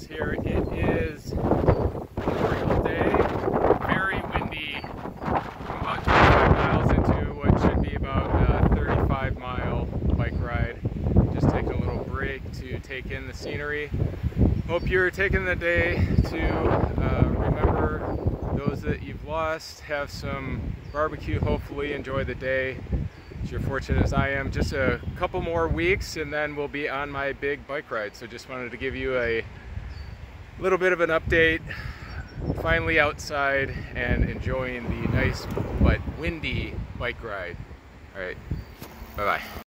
miles here. It is a Memorial Day, very windy. I'm about 25 miles into what should be about a 35-mile bike ride. Just taking a little break to take in the scenery. Hope you're taking the day to remember those that you've lost, have some barbecue, hopefully enjoy the day. If you're fortunate as I am, just a couple more weeks and then we'll be on my big bike ride. So just wanted to give you a little bit of an update. Finally outside and enjoying the nice but windy bike ride. All right, bye-bye.